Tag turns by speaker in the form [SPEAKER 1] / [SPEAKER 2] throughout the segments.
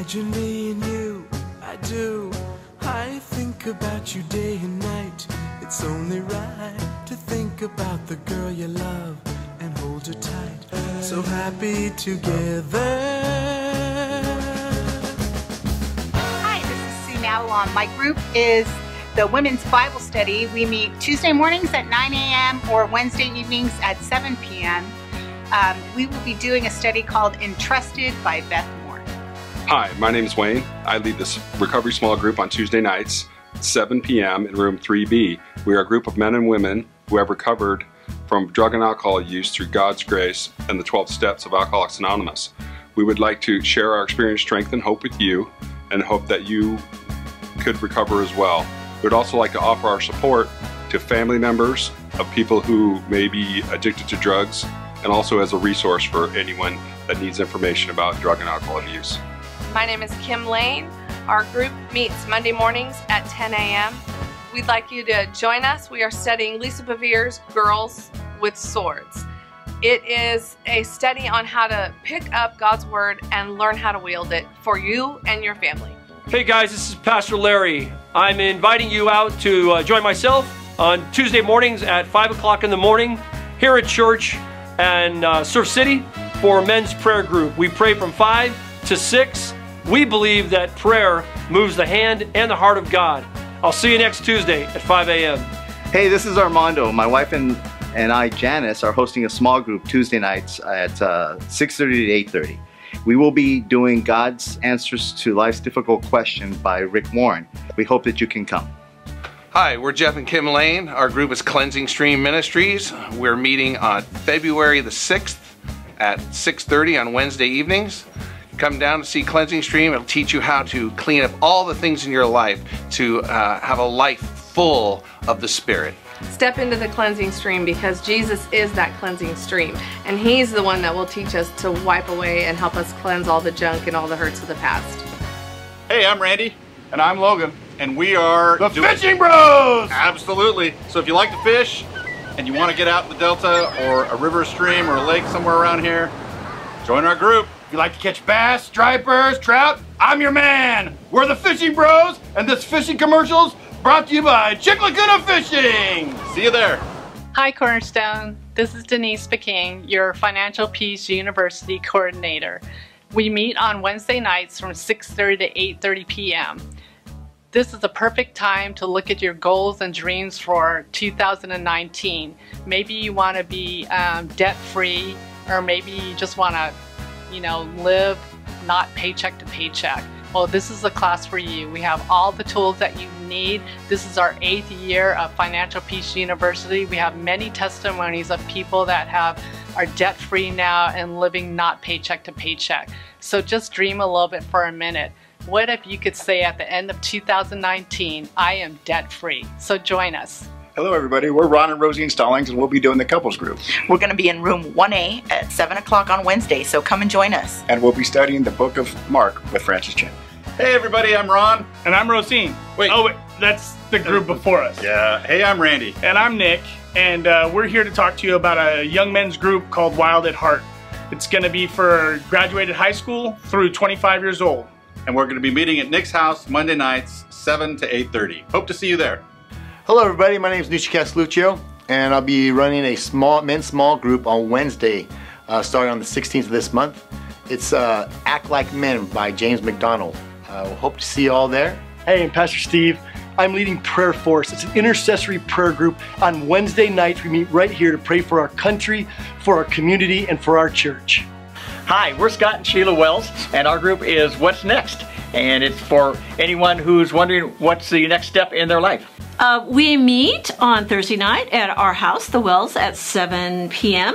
[SPEAKER 1] Imagine me and you, I do. I think about you day and night. It's only right to think about the girl you love and hold her tight. So happy together.
[SPEAKER 2] Hi, this is Sue Navalon. My group is the Women's Bible Study. We meet Tuesday mornings at 9 a.m. or Wednesday evenings at 7 p.m. We will be doing a study called Entrusted by Beth Moore.
[SPEAKER 3] Hi, my name is Wayne. I lead this recovery small group on Tuesday nights, 7 p.m. in room 3B. We are a group of men and women who have recovered from drug and alcohol use through God's grace and the 12 steps of Alcoholics Anonymous. We would like to share our experience, strength, and hope with you, and hope that you could recover as well. We'd also like to offer our support to family members of people who may be addicted to drugs, and also as a resource for anyone that needs information about drug and alcohol abuse.
[SPEAKER 4] My name is Kim Lane. Our group meets Monday mornings at 10 a.m. We'd like you to join us. We are studying Lisa Bevere's Girls with Swords. It is a study on how to pick up God's Word and learn how to wield it for you and your family.
[SPEAKER 5] Hey guys, this is Pastor Larry. I'm inviting you out to join myself on Tuesday mornings at 5 o'clock in the morning here at church and Surf City for men's prayer group. We pray from 5 to 6. We believe that prayer moves the hand and the heart of God. I'll see you next Tuesday at 5 a.m.
[SPEAKER 6] Hey, this is Armando. My wife and I, Janice, are hosting a small group Tuesday nights at 6:30 to 8:30. We will be doing God's Answers to Life's Difficult Questions by Rick Warren. We hope that you can come.
[SPEAKER 7] Hi, we're Jeff and Kim Lane. Our group is Cleansing Stream Ministries. We're meeting on February the 6th at 6:30 on Wednesday evenings. Come down to see Cleansing Stream. It'll teach you how to clean up all the things in your life to have a life full of the Spirit.
[SPEAKER 4] Step into the cleansing stream because Jesus is that cleansing stream, and He's the one that will teach us to wipe away and help us cleanse all the junk and all the hurts of the past.
[SPEAKER 8] Hey, I'm Randy. And I'm Logan. And we are
[SPEAKER 9] the Fishing Bros!
[SPEAKER 8] Absolutely. So if you like to fish and you want to get out in the Delta or a river, stream, or a lake somewhere around here, join our group.
[SPEAKER 9] If you like to catch bass, stripers, trout, I'm your man. We're the Fishing Bros, and this fishing commercial's brought to you by Chick Laguna Fishing.
[SPEAKER 8] See you there.
[SPEAKER 10] Hi Cornerstone, this is Denise Peking, your Financial Peace University Coordinator. We meet on Wednesday nights from 6:30 to 8:30 p.m. This is a perfect time to look at your goals and dreams for 2019. Maybe you want to be debt-free, or maybe you just want to, live not paycheck to paycheck. Well, this is the class for you. We have all the tools that you need. This is our 8th year of Financial Peace University. We have many testimonies of people that are debt-free now and living not paycheck to paycheck. So just dream a little bit for a minute. What if you could say at the end of 2019, I am debt-free? So join us.
[SPEAKER 9] Hello everybody, we're Ron and Rosie Stallings, and we'll be doing the couples group.
[SPEAKER 11] We're going to be in room 1A at 7 o'clock on Wednesday, so come and join us.
[SPEAKER 9] And we'll be studying the book of Mark with Francis Chin.
[SPEAKER 8] Hey everybody, I'm Ron.
[SPEAKER 12] And I'm Rosine. Wait, that's the group before us.
[SPEAKER 8] Yeah, hey, I'm Randy.
[SPEAKER 12] And I'm Nick, and we're here to talk to you about a young men's group called Wild at Heart. It's going to be for graduated high school through 25 years old.
[SPEAKER 8] And we're going to be meeting at Nick's house Monday nights, 7 to 8:30. Hope to see you there.
[SPEAKER 13] Hello everybody, my name is Nucci Casluccio, and I'll be running a men's small group on Wednesday, starting on the 16th of this month. It's Act Like Men by James McDonald. We'll hope to see you all there.
[SPEAKER 14] Hey, I'm Pastor Steve. I'm leading Prayer Force. It's an intercessory prayer group. On Wednesday nights, we meet right here to pray for our country, for our community, and for our church.
[SPEAKER 15] Hi, we're Scott and Sheila Wells, and our group is What's Next? And it's for anyone who's wondering what's the next step in their life.
[SPEAKER 16] We meet on Thursday night at our house, the Wells, at 7 p.m.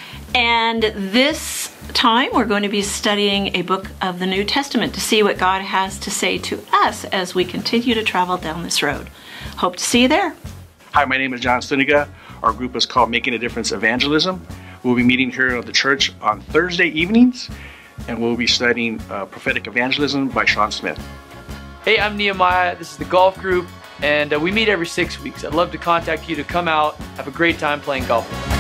[SPEAKER 16] And this time we're going to be studying a book of the New Testament to see what God has to say to us as we continue to travel down this road. Hope to see you there.
[SPEAKER 17] Hi, my name is John Stuniga. Our group is called Making a Difference Evangelism. We'll be meeting here at the church on Thursday evenings, and we'll be studying Prophetic Evangelism by Sean Smith.
[SPEAKER 18] Hey, I'm Nehemiah. This is the golf group, and we meet every 6 weeks. I'd love to contact you to come out, have a great time playing golf.